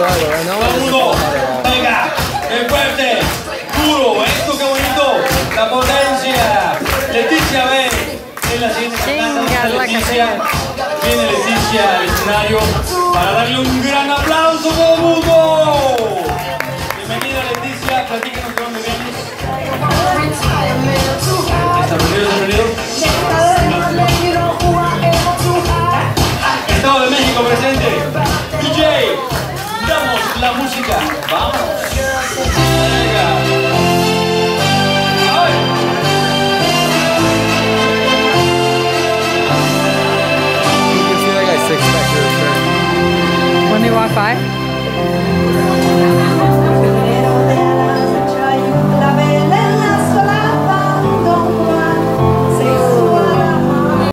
algo, ¿no? Todo. Venga, qué fuerte, duro, esto qué bonito, la potencia. Leticia B en la siguiente cantante. Leticia. Viene Leticia al escenario para darle un gran aplauso a todo el mundo. Bienvenida Leticia, platícanos de dónde vienes. Bienvenido. Estado de México presente. DJ, damos la música. Vamos. Venga. ¡Ay! You can see that guy's six-pack. When they walk by?